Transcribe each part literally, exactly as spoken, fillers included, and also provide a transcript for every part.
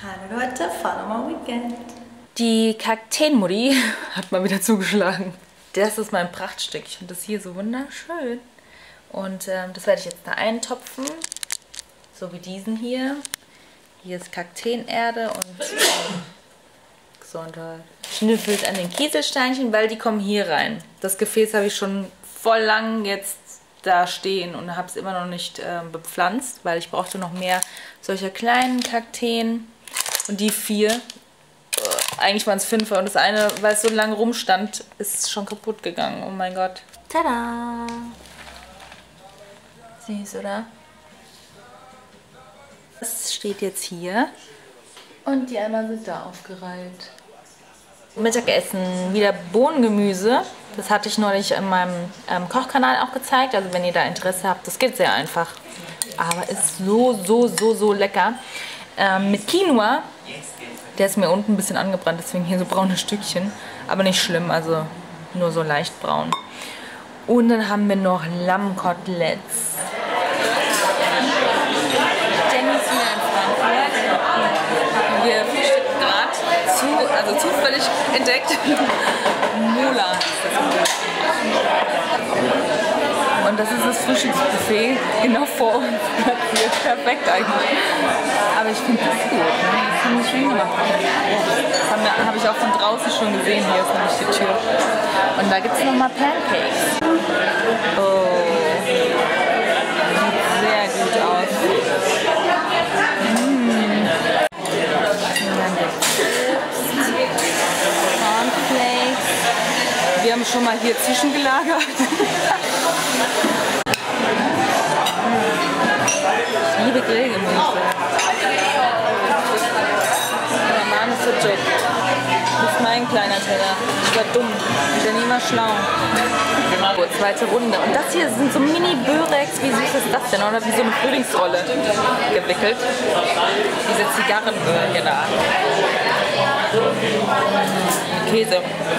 Hallo Leute, Farmer Weekend. Die Kakteenmutti hat mal wieder zugeschlagen. Das ist mein Prachtstück. Ich finde das hier so wunderschön. Und ähm, das werde ich jetzt da eintopfen. So wie diesen hier. Hier ist Kakteenerde und Gesundheit. Schnüffelt an den Kieselsteinchen, weil die kommen hier rein. Das Gefäß habe ich schon voll lang jetzt da stehen und habe es immer noch nicht äh, bepflanzt, weil ich brauchte noch mehr solcher kleinen Kakteen. Und die vier, äh, eigentlich waren es fünf und das eine, weil es so lange rumstand, ist schon kaputt gegangen. Oh mein Gott. Tada! Süß, oder? Das steht jetzt hier. Und die einmal sind da aufgereiht. Mittagessen, wieder Bohnengemüse. Das hatte ich neulich in meinem ähm, Kochkanal auch gezeigt. Also wenn ihr da Interesse habt, das geht sehr einfach. Aber ist so, so, so, so lecker. Ähm, mit Quinoa. Der ist mir unten ein bisschen angebrannt, deswegen hier so braune Stückchen. Aber nicht schlimm, also nur so leicht braun. Und dann haben wir noch Lammkoteletts. Jenny ist wieder in Frankfurt. Wir frühstücken gerade zu, also zufällig entdeckt. Mola. Und das ist das Frühstücksbuffet genau vor uns platziert. Perfekt eigentlich. Aber ich finde das gut. Ne? Das haben die schön gemacht. Das habe ich auch von draußen schon gesehen. Hier ist nämlich die Tür. Und da gibt es nochmal Pancakes. Oh. Sieht sehr gut aus. Mmh. Cornflakes. Wir haben schon mal hier zwischengelagert. Ich liebe Grillgemüse. Das ist mein kleiner Teller. Ich war dumm. Ich war nie mal schlau. Gut, zweite Runde. Und das hier sind so Mini-Börex. Wie süß ist das denn? Oder wie so eine Frühlingsrolle gewickelt. Diese Zigarrenböhrchen da. Käse.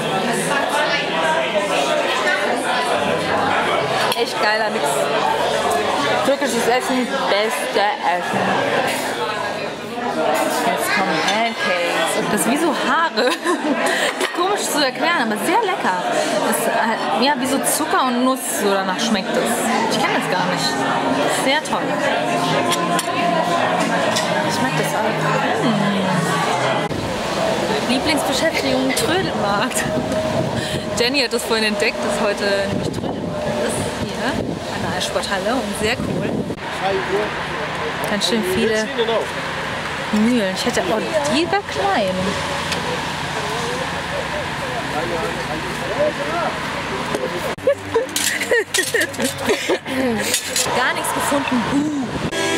Echt geiler Mix. Türkisches Essen, beste Essen. Jetzt kommen Pancakes. Das ist wie so Haare. Ist komisch zu erklären, aber sehr lecker. Das ist halt, ja, wie so Zucker und Nuss, so danach schmeckt es. Ich kenne das gar nicht. Sehr toll. Ich mag das auch. Hm. Lieblingsbeschäftigung, Trödelmarkt. Jenny hat das vorhin entdeckt, dass heute nämlich Trödelmarkt ist. Hier an der Eissporthalle und sehr cool. Ganz schön viele Mühlen. Ich hätte auch die war klein. Gar nichts gefunden. Uh.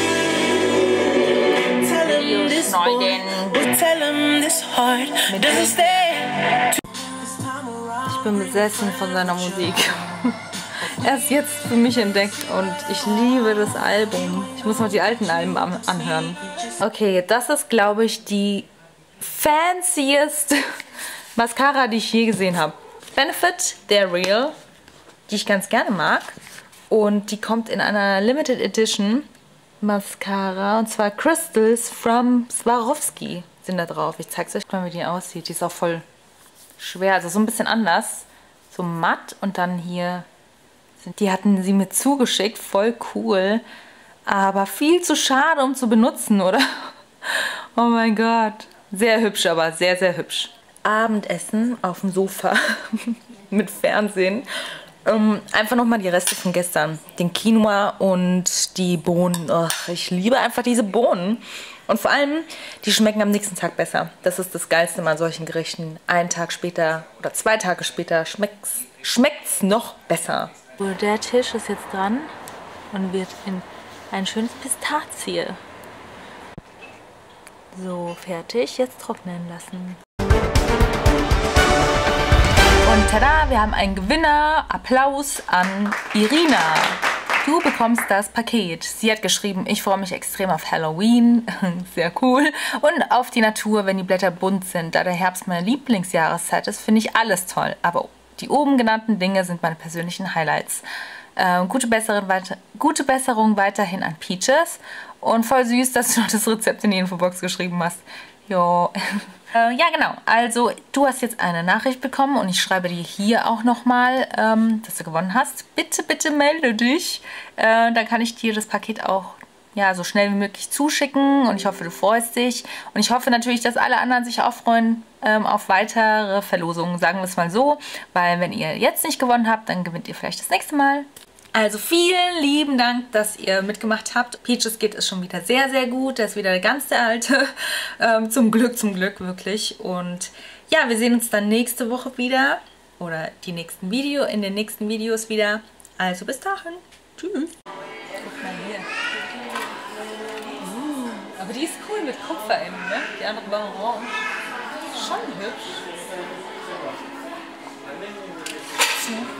Ich bin besessen von seiner Musik. Erst jetzt für mich entdeckt und ich liebe das Album. Ich muss mal die alten Alben anhören. Okay, das ist, glaube ich, die fanciest Mascara, die ich je gesehen habe. Benefit, der Real, die ich ganz gerne mag. Und die kommt in einer Limited Edition Mascara. Und zwar Crystals from Swarovski sind da drauf. Ich zeige es euch mal, wie die aussieht. Die ist auch voll schwer, also so ein bisschen anders. So matt und dann hier... Die hatten sie mir zugeschickt, voll cool, aber viel zu schade, um zu benutzen, oder? Oh mein Gott. Sehr hübsch, aber sehr, sehr hübsch. Abendessen auf dem Sofa mit Fernsehen. Um, einfach nochmal die Reste von gestern. Den Quinoa und die Bohnen. Oh, ich liebe einfach diese Bohnen. Und vor allem, die schmecken am nächsten Tag besser. Das ist das Geilste an solchen Gerichten. Einen Tag später oder zwei Tage später schmeckt's, schmeckt's noch besser. Der Tisch ist jetzt dran und wird in ein schönes Pistazie. So, fertig. Jetzt trocknen lassen. Und tada, wir haben einen Gewinner. Applaus an Irina. Du bekommst das Paket. Sie hat geschrieben, ich freue mich extrem auf Halloween. Sehr cool. Und auf die Natur, wenn die Blätter bunt sind. Da der Herbst meine Lieblingsjahreszeit ist, finde ich alles toll. Aber die oben genannten Dinge sind meine persönlichen Highlights. Äh, gute, Besserung weiter, gute Besserung weiterhin an Peaches Und voll süß, dass du noch das Rezept in die Infobox geschrieben hast. Jo. äh, ja, genau. Also, du hast jetzt eine Nachricht bekommen und ich schreibe dir hier auch nochmal, ähm, dass du gewonnen hast. Bitte, bitte melde dich. Äh, dann kann ich dir das Paket auch ja, so schnell wie möglich zuschicken und ich hoffe, du freust dich. Und ich hoffe natürlich, dass alle anderen sich auch freuen ähm, auf weitere Verlosungen, sagen wir es mal so. Weil wenn ihr jetzt nicht gewonnen habt, dann gewinnt ihr vielleicht das nächste Mal. Also vielen lieben Dank, dass ihr mitgemacht habt. Peaches geht es schon wieder sehr, sehr gut. Der ist wieder ganz der Alte. Ähm, zum Glück, zum Glück, wirklich. Und ja, wir sehen uns dann nächste Woche wieder. Oder die nächsten Video, in den nächsten Videos wieder. Also bis dahin. Tschüss. Guck mal hier. Uh, aber die ist cool mit Kupfer innen, ne? Die andere war orange. Schon hübsch.